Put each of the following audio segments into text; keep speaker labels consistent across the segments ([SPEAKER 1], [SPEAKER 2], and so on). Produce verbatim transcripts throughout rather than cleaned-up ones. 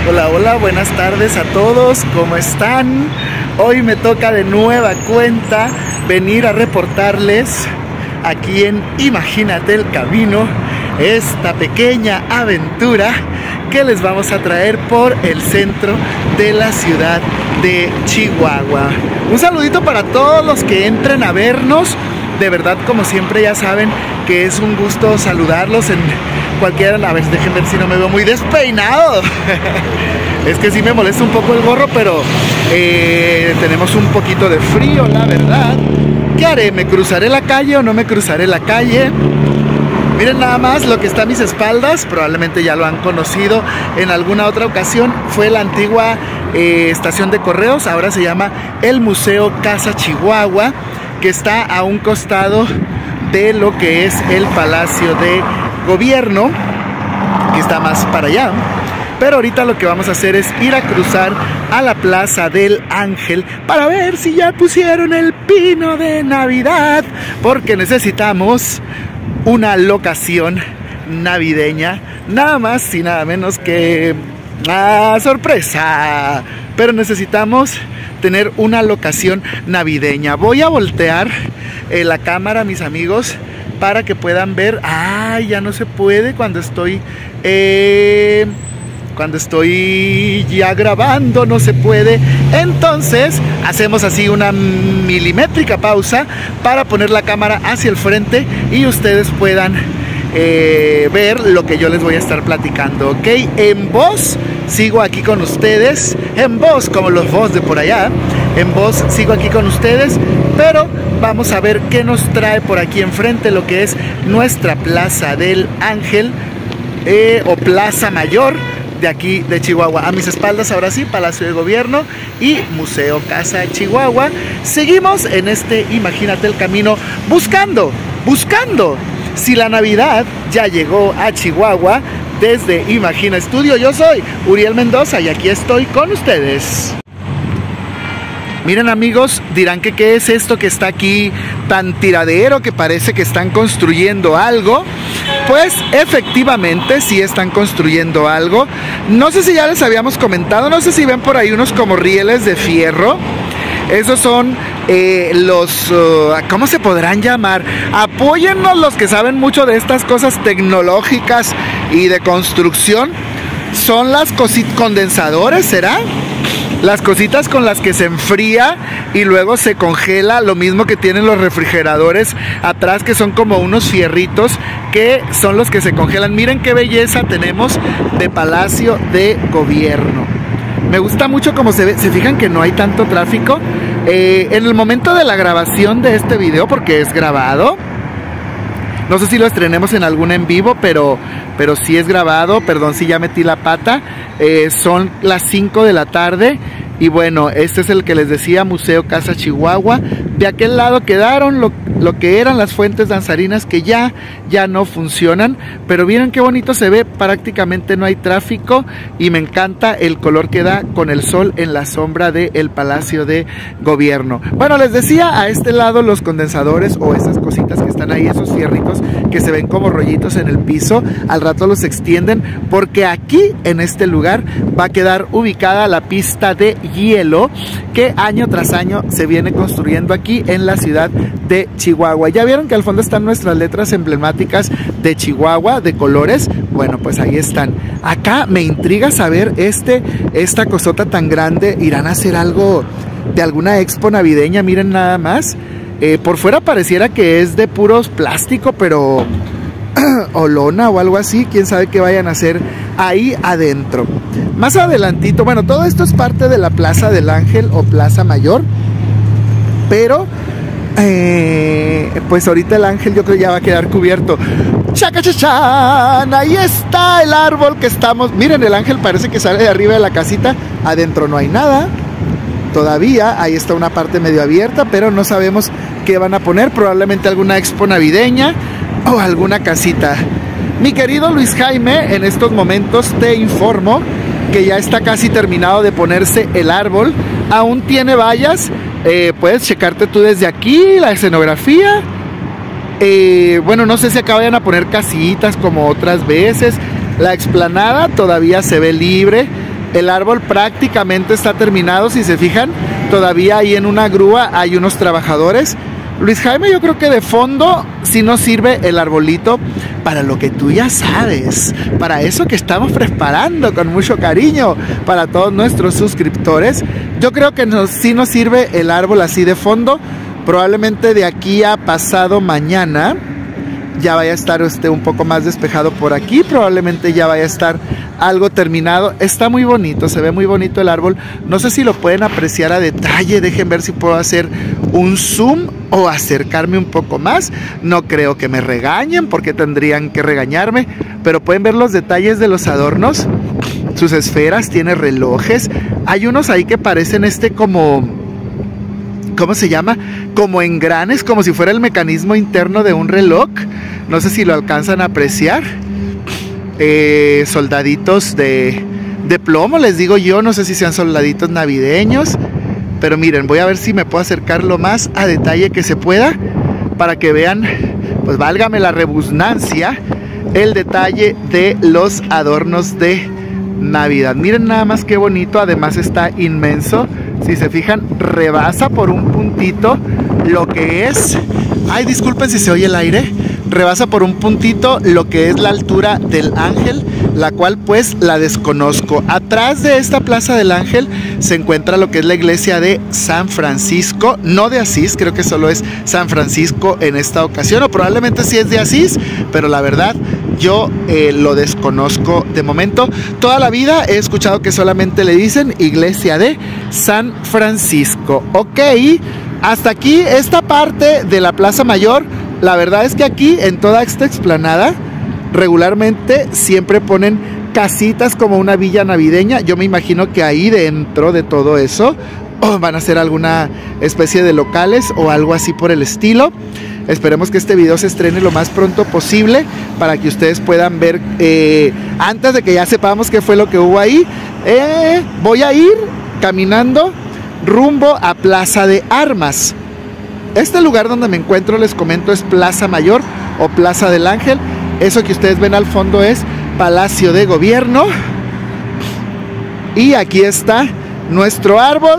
[SPEAKER 1] Hola, hola, buenas tardes a todos, ¿cómo están? Hoy me toca de nueva cuenta venir a reportarles aquí en Imagínate el Camino esta pequeña aventura que les vamos a traer por el centro de la ciudad de Chihuahua. Un saludito para todos los que entren a vernos. De verdad, como siempre, ya saben que es un gusto saludarlos en cualquiera. A ver, dejen ver si no me veo muy despeinado. Es que sí me molesta un poco el gorro, pero eh, tenemos un poquito de frío, la verdad. ¿Qué haré? ¿Me cruzaré la calle o no me cruzaré la calle? Miren nada más lo que está a mis espaldas. Probablemente ya lo han conocido en alguna otra ocasión. Fue la antigua eh, estación de correos. Ahora se llama el Museo Casa Chihuahua, que está a un costado de lo que es el Palacio de Gobierno, que está más para allá. Pero ahorita lo que vamos a hacer es ir a cruzar a la Plaza del Ángel para ver si ya pusieron el pino de Navidad, porque necesitamos una locación navideña, nada más y nada menos que ¡ah, sorpresa! Pero necesitamos tener una locación navideña. Voy a voltear eh, la cámara, mis amigos, para que puedan ver. ¡Ay! Ya no se puede cuando estoy eh, cuando estoy ya grabando, no se puede. Entonces hacemos así una milimétrica pausa para poner la cámara hacia el frente y ustedes puedan eh, ver lo que yo les voy a estar platicando, ¿ok? En voz sigo aquí con ustedes, en voz como los voz de por allá, en voz sigo aquí con ustedes, pero vamos a ver qué nos trae por aquí enfrente lo que es nuestra Plaza del Ángel eh, o Plaza Mayor de aquí de Chihuahua. A mis espaldas ahora sí, Palacio de Gobierno y Museo Casa Chihuahua. Seguimos en este Imagínate el Camino buscando, buscando si la Navidad ya llegó a Chihuahua. Desde Imagina Estudio, yo soy Uriel Mendoza y aquí estoy con ustedes. Miren, amigos, dirán que qué es esto que está aquí tan tiradero, que parece que están construyendo algo. Pues efectivamente sí están construyendo algo. No sé si ya les habíamos comentado, no sé si ven por ahí unos como rieles de fierro. Esos son eh, los, uh, ¿cómo se podrán llamar? Apóyennos los que saben mucho de estas cosas tecnológicas y de construcción. Son las cositas condensadores, ¿será? Las cositas con las que se enfría y luego se congela, lo mismo que tienen los refrigeradores atrás, que son como unos fierritos que son los que se congelan. Miren qué belleza tenemos de Palacio de Gobierno. Me gusta mucho cómo se ve. Se fijan que no hay tanto tráfico eh, en el momento de la grabación de este video, porque es grabado. No sé si lo estrenemos en algún en vivo, pero, pero sí es grabado. Perdón si ya metí la pata. Eh, son las cinco de la tarde. Y bueno, este es el que les decía, Museo Casa Chihuahua. De aquel lado quedaron lo, lo que eran las fuentes danzarinas, que ya, ya no funcionan. Pero miren qué bonito se ve, prácticamente no hay tráfico. Y me encanta el color que da con el sol en la sombra del Palacio de Gobierno. Bueno, les decía, a este lado los condensadores o esas cositas que están ahí, esos fierritos que se ven como rollitos en el piso, al rato los extienden, porque aquí en este lugar va a quedar ubicada la pista de hielo que año tras año se viene construyendo aquí en la ciudad de Chihuahua. Ya vieron que al fondo están nuestras letras emblemáticas de Chihuahua, de colores. Bueno, pues ahí están. Acá me intriga saber este, esta cosota tan grande. ¿Irán a hacer algo de alguna expo navideña? Miren nada más. Eh, por fuera pareciera que es de puros plástico, pero o lona o algo así, quién sabe qué vayan a hacer ahí adentro. Más adelantito, bueno, todo esto es parte de la Plaza del Ángel o Plaza Mayor, pero eh, pues ahorita el ángel yo creo ya va a quedar cubierto. ¡Chacachachán! Ahí está el árbol que estamos. Miren, el ángel parece que sale de arriba de la casita. Adentro no hay nada todavía. Ahí está una parte medio abierta, pero no sabemos qué van a poner. Probablemente alguna expo navideña o alguna casita. Mi querido Luis Jaime, en estos momentos te informo que ya está casi terminado de ponerse el árbol. Aún tiene vallas. Eh, puedes checarte tú desde aquí la escenografía. Eh, bueno, no sé si acá vayan a poner casitas como otras veces. La explanada todavía se ve libre. El árbol prácticamente está terminado, si se fijan, todavía ahí en una grúa hay unos trabajadores. Luis Jaime, yo creo que de fondo sí nos sirve el arbolito para lo que tú ya sabes, para eso que estamos preparando con mucho cariño para todos nuestros suscriptores. Yo creo que nos, sí nos sirve el árbol así de fondo. Probablemente de aquí a pasado mañana ya vaya a estar este, un poco más despejado por aquí, probablemente ya vaya a estar algo terminado. Está muy bonito, se ve muy bonito el árbol. No sé si lo pueden apreciar a detalle, dejen ver si puedo hacer un zoom o acercarme un poco más. No creo que me regañen porque tendrían que regañarme, pero pueden ver los detalles de los adornos, sus esferas, tiene relojes, hay unos ahí que parecen este como... ¿cómo se llama? Como engranes, como si fuera el mecanismo interno de un reloj. No sé si lo alcanzan a apreciar. Eh, soldaditos de, de plomo, les digo yo. No sé si sean soldaditos navideños. Pero miren, voy a ver si me puedo acercar lo más a detalle que se pueda, para que vean, pues válgame la redundancia, el detalle de los adornos de Navidad. Miren nada más qué bonito, además está inmenso. Si se fijan, rebasa por un puntito lo que es... Ay, disculpen si se oye el aire. Rebasa por un puntito lo que es la altura del ángel, la cual pues la desconozco. Atrás de esta Plaza del Ángel se encuentra lo que es la iglesia de San Francisco, no de Asís, creo que solo es San Francisco en esta ocasión, o probablemente sí es de Asís, pero la verdad yo eh, lo desconozco de momento. Toda la vida he escuchado que solamente le dicen iglesia de San Francisco. Ok, hasta aquí esta parte de la Plaza Mayor. La verdad es que aquí en toda esta explanada regularmente siempre ponen casitas como una villa navideña. Yo me imagino que ahí dentro de todo eso oh, van a ser alguna especie de locales o algo así por el estilo. Esperemos que este video se estrene lo más pronto posible para que ustedes puedan ver eh, antes de que ya sepamos qué fue lo que hubo ahí. Eh, voy a ir caminando rumbo a Plaza de Armas. Este lugar donde me encuentro, les comento, es Plaza Mayor o Plaza del Ángel. Eso que ustedes ven al fondo es Palacio de Gobierno. Y aquí está nuestro árbol,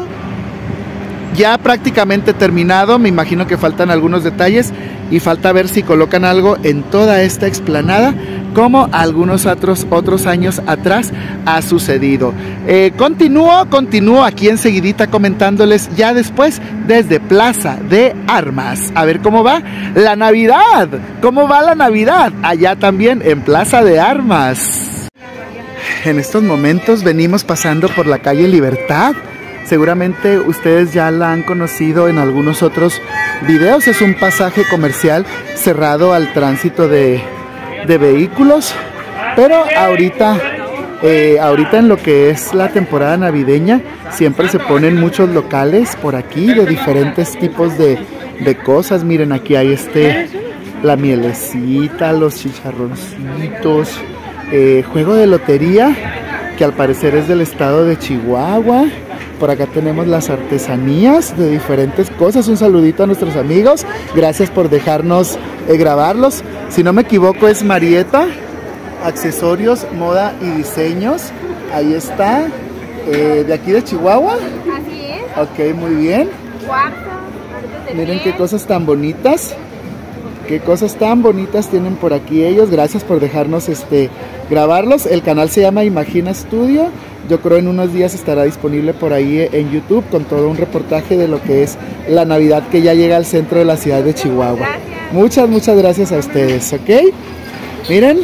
[SPEAKER 1] ya prácticamente terminado. Me imagino que faltan algunos detalles y falta ver si colocan algo en toda esta explanada, como algunos otros, otros años atrás ha sucedido. Eh, continúo, continúo aquí enseguidita comentándoles ya después desde Plaza de Armas. A ver cómo va la Navidad, cómo va la Navidad allá también en Plaza de Armas. En estos momentos venimos pasando por la calle Libertad. Seguramente ustedes ya la han conocido en algunos otros videos. Es un pasaje comercial cerrado al tránsito de, de vehículos. Pero ahorita, eh, ahorita en lo que es la temporada navideña, siempre se ponen muchos locales por aquí de diferentes tipos de, de cosas. Miren, aquí hay este, la mielecita, los chicharroncitos, eh, juego de lotería, que al parecer es del estado de Chihuahua. Por acá tenemos las artesanías de diferentes cosas. Un saludito a nuestros amigos. Gracias por dejarnos eh, grabarlos. Si no me equivoco es Marieta, accesorios, moda y diseños. Ahí está. Eh, de aquí de Chihuahua.
[SPEAKER 2] Así es.
[SPEAKER 1] Ok, muy bien.
[SPEAKER 2] Cuarzo.
[SPEAKER 1] Miren qué cosas tan bonitas. Qué cosas tan bonitas tienen por aquí ellos. Gracias por dejarnos este, grabarlos. El canal se llama Imagina Studio. Yo creo en unos días estará disponible por ahí en YouTube con todo un reportaje de lo que es la Navidad que ya llega al centro de la ciudad de Chihuahua. Gracias. Muchas, muchas gracias a ustedes, ¿ok? Miren,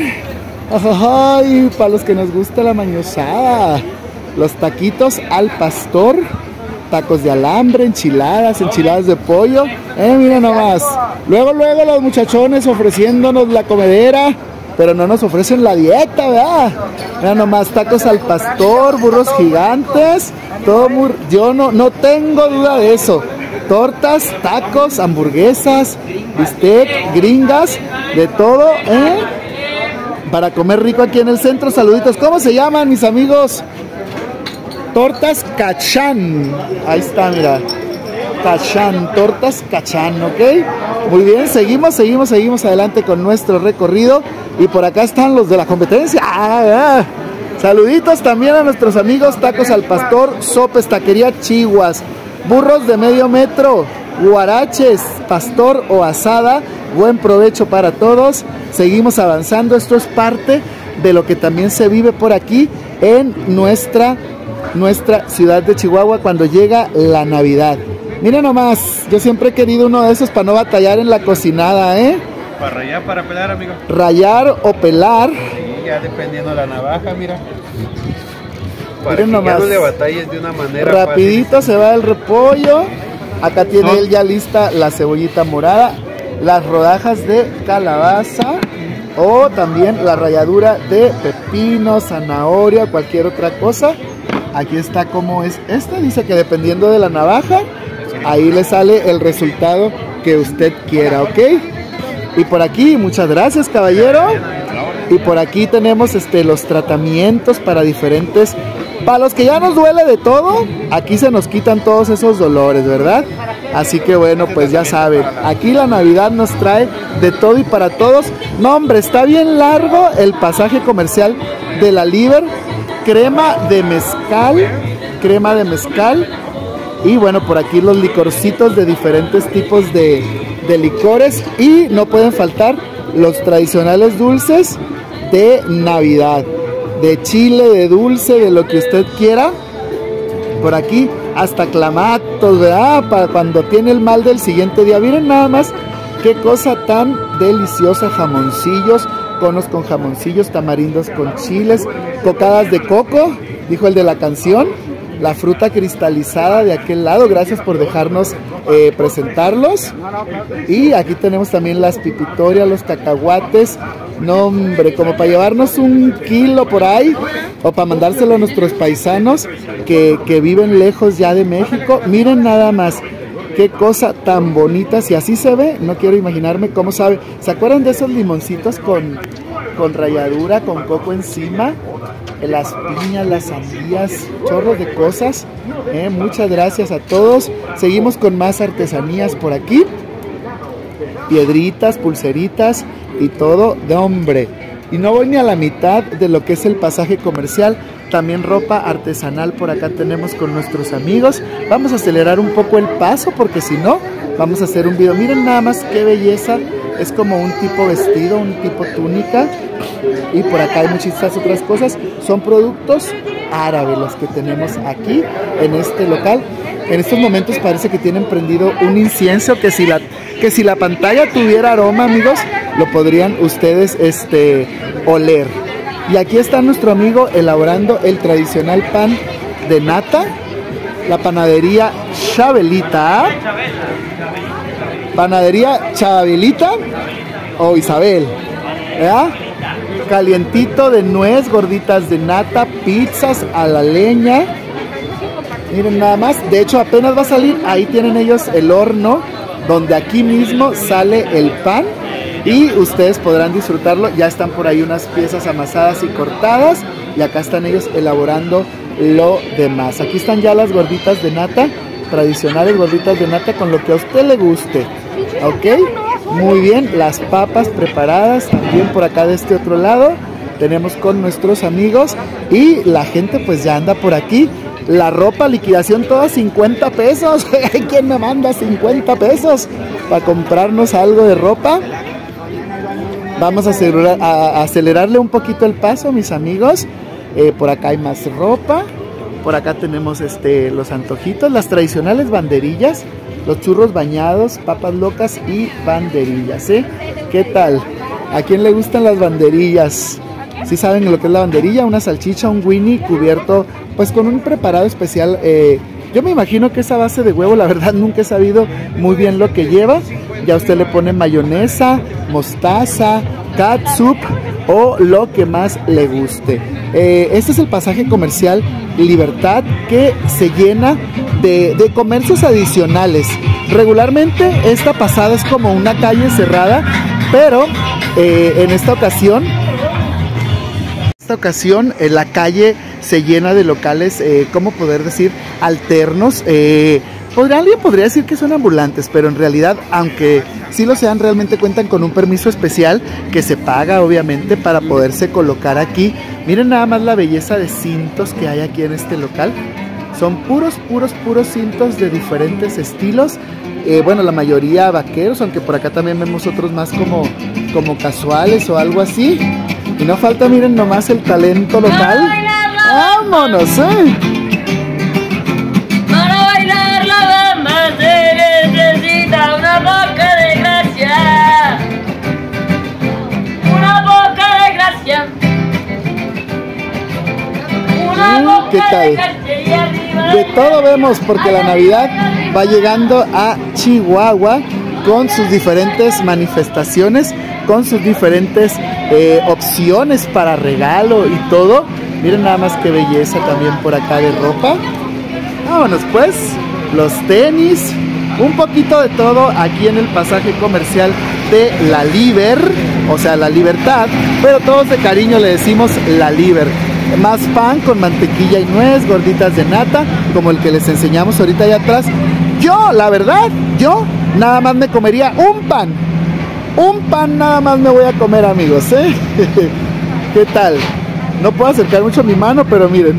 [SPEAKER 1] ay, para los que nos gusta la mañosada, los taquitos al pastor, tacos de alambre, enchiladas, enchiladas de pollo, eh, miren nomás. Luego, luego los muchachones ofreciéndonos la comedera, pero no nos ofrecen la dieta, ¿verdad? Vean nomás, tacos al pastor, burros gigantes, todo muy... Yo no, no tengo duda de eso. Tortas, tacos, hamburguesas, bistec, gringas, de todo, ¿eh? Para comer rico aquí en el centro. Saluditos. ¿Cómo se llaman, mis amigos? Tortas Cachán. Ahí está, mira. Cachán, tortas Cachán, ¿ok? Muy bien, seguimos, seguimos, seguimos adelante con nuestro recorrido. Y por acá están los de la competencia. ¡Ah! Saluditos también a nuestros amigos Tacos al Pastor, Sopes, Taquería Chihuas, burros de medio metro, guaraches, pastor o asada. Buen provecho para todos. Seguimos avanzando. Esto es parte de lo que también se vive por aquí en nuestra, nuestra ciudad de Chihuahua cuando llega la Navidad. Miren nomás, yo siempre he querido uno de esos para no batallar en la cocinada, ¿eh?
[SPEAKER 2] Para rayar, para pelar, amigo.
[SPEAKER 1] Rayar o pelar.
[SPEAKER 2] Sí, ya dependiendo de la navaja, mira. Para
[SPEAKER 1] Miren
[SPEAKER 2] que
[SPEAKER 1] nomás.
[SPEAKER 2] ya no le batalles de una manera
[SPEAKER 1] rapidito fácil. Se va el repollo. Acá tiene
[SPEAKER 2] ¿No?
[SPEAKER 1] él ya lista la cebollita morada, las rodajas de calabaza o también la ralladura de pepino, zanahoria, cualquier otra cosa. Aquí está como es este, dice que dependiendo de la navaja, ahí le sale el resultado que usted quiera, ¿ok? Y por aquí, muchas gracias, caballero. Y por aquí tenemos este, los tratamientos para diferentes... Para los que ya nos duele de todo, aquí se nos quitan todos esos dolores, ¿verdad? Así que bueno, pues ya saben, aquí la Navidad nos trae de todo y para todos. No, hombre, está bien largo el pasaje comercial de la Liber. Crema de mezcal, crema de mezcal. Y bueno, por aquí los licorcitos de diferentes tipos de, de licores. Y no pueden faltar los tradicionales dulces de Navidad. De chile, de dulce, de lo que usted quiera. Por aquí hasta clamatos, ¿verdad? Para cuando tiene el mal del siguiente día. Miren nada más qué cosa tan deliciosa. Jamoncillos, conos con jamoncillos, tamarindos con chiles, cocadas de coco, dijo el de la canción. La fruta cristalizada de aquel lado. Gracias por dejarnos eh, presentarlos. Y aquí tenemos también las pipitorias, los cacahuates. No, hombre, como para llevarnos un kilo por ahí o para mandárselo a nuestros paisanos que, que viven lejos ya de México. Miren nada más, qué cosa tan bonita. Si así se ve, no quiero imaginarme cómo sabe. ¿Se acuerdan de esos limoncitos con, con ralladura, con coco encima? Las piñas, las sandías, chorros de cosas. Eh, muchas gracias a todos. Seguimos con más artesanías por aquí. Piedritas, pulseritas y todo de hombre. Y no voy ni a la mitad de lo que es el pasaje comercial. También ropa artesanal por acá tenemos con nuestros amigos. Vamos a acelerar un poco el paso porque si no, vamos a hacer un video. Miren nada más qué belleza. Es como un tipo vestido, un tipo túnica. Y por acá hay muchísimas otras cosas. Son productos árabes los que tenemos aquí en este local. En estos momentos parece que tienen prendido un incienso que si la, que si la pantalla tuviera aroma, amigos, lo podrían ustedes este, oler. Y aquí está nuestro amigo elaborando el tradicional pan de nata. La panadería Chabelita. Panadería Chabelita o Isabel, ¿verdad? Calientito de nuez, gorditas de nata, pizzas a la leña. Miren nada más, de hecho apenas va a salir, ahí tienen ellos el horno, donde aquí mismo sale el pan y ustedes podrán disfrutarlo. Ya están por ahí unas piezas amasadas y cortadas y acá están ellos elaborando lo demás. Aquí están ya las gorditas de nata, tradicionales gorditas de nata con lo que a usted le guste, ¿ok? Muy bien, las papas preparadas también por acá de este otro lado. Tenemos con nuestros amigos y la gente pues ya anda por aquí. La ropa, liquidación toda cincuenta pesos. Hay quien me manda cincuenta pesos para comprarnos algo de ropa. Vamos a, acelerar, a, a acelerarle un poquito el paso, mis amigos. Eh, por acá hay más ropa. Por acá tenemos este, los antojitos, las tradicionales banderillas, los churros bañados, papas locas y banderillas, ¿eh? ¿Qué tal? ¿A quién le gustan las banderillas? ¿Sí saben lo que es la banderilla? Una salchicha, un Winnie cubierto pues con un preparado especial. Eh, yo me imagino que esa base de huevo, la verdad nunca he sabido muy bien lo que lleva. Ya usted le pone mayonesa, mostaza, catsup o lo que más le guste. Eh, este es el pasaje comercial Libertad, que se llena de, de comercios adicionales. Regularmente esta pasada es como una calle cerrada, pero eh, en esta ocasión esta ocasión eh, la calle se llena de locales, eh, ¿cómo poder decir? Alternos, eh, Podría, alguien podría decir que son ambulantes, pero en realidad, aunque sí lo sean, realmente cuentan con un permiso especial que se paga, obviamente, para poderse colocar aquí. Miren nada más la belleza de cintos que hay aquí en este local. Son puros, puros, puros cintos de diferentes estilos. Eh, bueno, la mayoría vaqueros, aunque por acá también vemos otros más como, como casuales o algo así. Y no falta, miren nomás el talento local. ¡Vámonos, eh!
[SPEAKER 3] Para bailar la dama se necesita una boca de gracia. Una boca de gracia. Una
[SPEAKER 1] Mm,
[SPEAKER 3] boca
[SPEAKER 1] ¿qué tal?
[SPEAKER 3] de gracia y arriba
[SPEAKER 1] De todo vemos, porque la Navidad va llegando a Chihuahua con sus diferentes manifestaciones, con sus diferentes eh, opciones para regalo y todo. Miren nada más qué belleza también por acá de ropa. Vámonos pues, los tenis, un poquito de todo aquí en el pasaje comercial de La Liber, o sea, La Libertad, pero todos de cariño le decimos La Liber. Más pan con mantequilla y nuez, gorditas de nata, como el que les enseñamos ahorita allá atrás. Yo, la verdad, yo nada más me comería un pan. Un pan nada más me voy a comer, amigos, ¿eh? ¿Qué tal? No puedo acercar mucho mi mano, pero miren.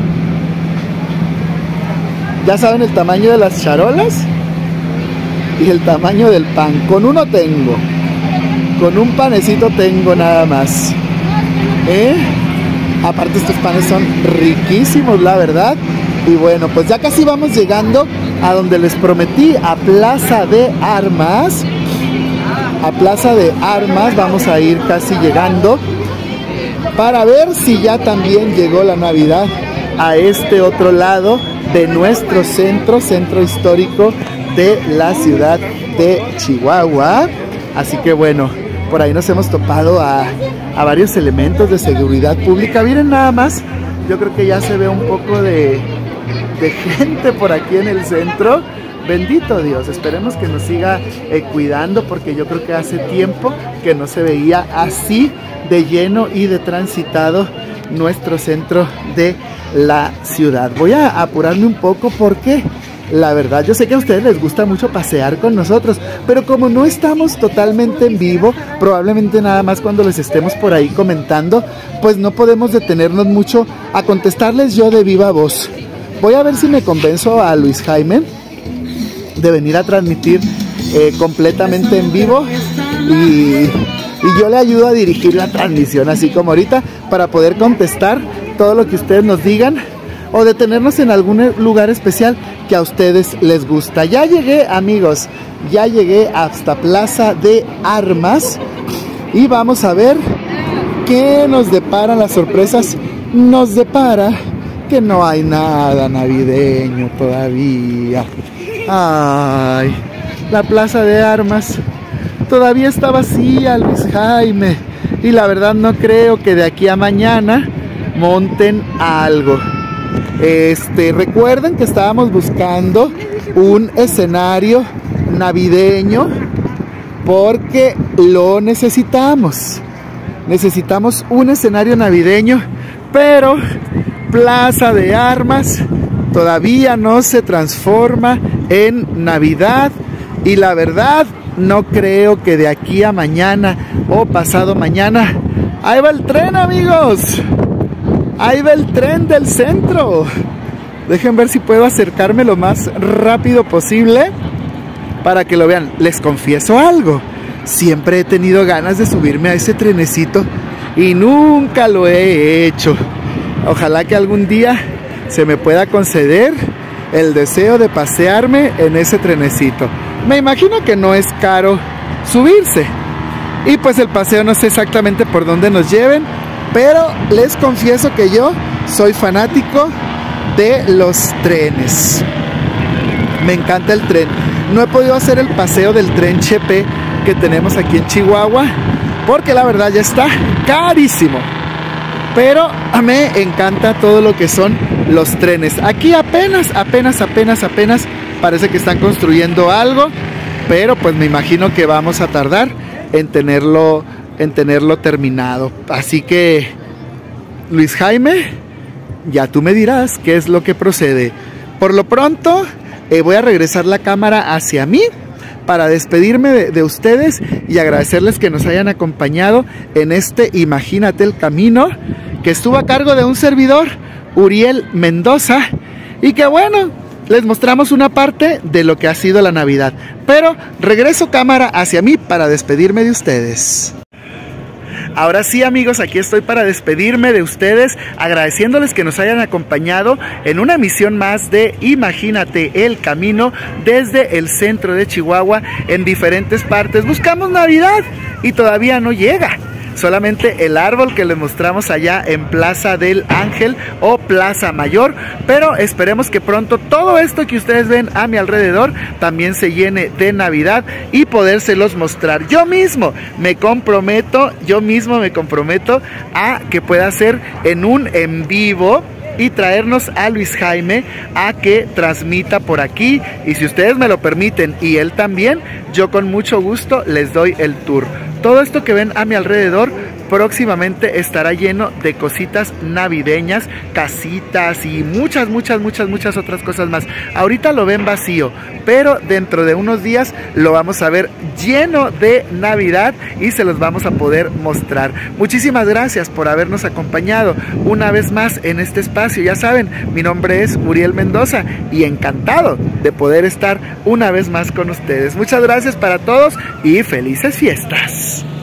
[SPEAKER 1] Ya saben el tamaño de las charolas y el tamaño del pan. Con uno tengo. Con un panecito tengo nada más. ¿Eh? Aparte estos panes son riquísimos, la verdad. Y bueno, pues ya casi vamos llegando a donde les prometí, a Plaza de Armas. A Plaza de Armas vamos a ir casi llegando para ver si ya también llegó la Navidad a este otro lado de nuestro centro, centro histórico de la ciudad de Chihuahua. Así que bueno, por ahí nos hemos topado a, a varios elementos de seguridad pública. Miren nada más, yo creo que ya se ve un poco de, de gente por aquí en el centro. Bendito Dios, esperemos que nos siga eh, cuidando, porque yo creo que hace tiempo que no se veía así de lleno y de transitado nuestro centro de la ciudad. Voy a apurarme un poco porque la verdad yo sé que a ustedes les gusta mucho pasear con nosotros, pero como no estamos totalmente en vivo, probablemente nada más cuando les estemos por ahí comentando, pues no podemos detenernos mucho a contestarles yo de viva voz. Voy a ver si me convenzo a Luis Jaime de venir a transmitir eh, completamente en vivo y, y yo le ayudo a dirigir la transmisión, así como ahorita, para poder contestar todo lo que ustedes nos digan o detenernos en algún lugar especial que a ustedes les gusta. Ya llegué, amigos, ya llegué hasta Plaza de Armas y vamos a ver qué nos deparan las sorpresas. Nos depara que no hay nada navideño todavía. Ay, la Plaza de Armas todavía está vacía, Luis Jaime, y la verdad no creo que de aquí a mañana monten algo. Este, recuerden que estábamos buscando un escenario navideño porque lo necesitamos. Necesitamos un escenario navideño, pero Plaza de Armas todavía no se transforma en Navidad y la verdad no creo que de aquí a mañana o pasado mañana. Ahí va el tren, amigos, ahí va el tren del centro. Dejen ver si puedo acercarme lo más rápido posible para que lo vean. Les confieso algo, siempre he tenido ganas de subirme a ese trenecito y nunca lo he hecho. Ojalá que algún día se me pueda conceder el deseo de pasearme en ese trenecito. Me imagino que no es caro subirse. Y pues el paseo no sé exactamente por dónde nos lleven, pero les confieso que yo soy fanático de los trenes. Me encanta el tren. No he podido hacer el paseo del tren Chepe que tenemos aquí en Chihuahua, porque la verdad ya está carísimo. Pero me encanta todo lo que son los trenes. Aquí apenas, apenas, apenas, apenas parece que están construyendo algo, pero pues me imagino que vamos a tardar en tenerlo, en tenerlo terminado. Así que, Luis Jaime, ya tú me dirás qué es lo que procede. Por lo pronto, eh, voy a regresar la cámara hacia mí para despedirme de, de ustedes y agradecerles que nos hayan acompañado en este Imagínate el Camino, que estuvo a cargo de un servidor, Uriel Mendoza, y que bueno, les mostramos una parte de lo que ha sido la Navidad. Pero regreso cámara hacia mí para despedirme de ustedes. Ahora sí, amigos, aquí estoy para despedirme de ustedes, agradeciéndoles que nos hayan acompañado en una emisión más de Imagínate el Camino desde el centro de Chihuahua, en diferentes partes. Buscamos Navidad y todavía no llega. Solamente el árbol que les mostramos allá en Plaza del Ángel o Plaza Mayor, pero esperemos que pronto todo esto que ustedes ven a mi alrededor también se llene de Navidad y podérselos mostrar. Yo mismo me comprometo, yo mismo me comprometo a que pueda ser en un en vivo y traernos a Luis Jaime a que transmita por aquí, y si ustedes me lo permiten y él también, yo con mucho gusto les doy el tour. Todo esto que ven a mi alrededor próximamente estará lleno de cositas navideñas, casitas y muchas, muchas, muchas, muchas otras cosas más. Ahorita lo ven vacío, pero dentro de unos días lo vamos a ver lleno de Navidad y se los vamos a poder mostrar. Muchísimas gracias por habernos acompañado una vez más en este espacio. Ya saben, mi nombre es Uriel Mendoza y encantado de poder estar una vez más con ustedes. Muchas gracias para todos y felices fiestas.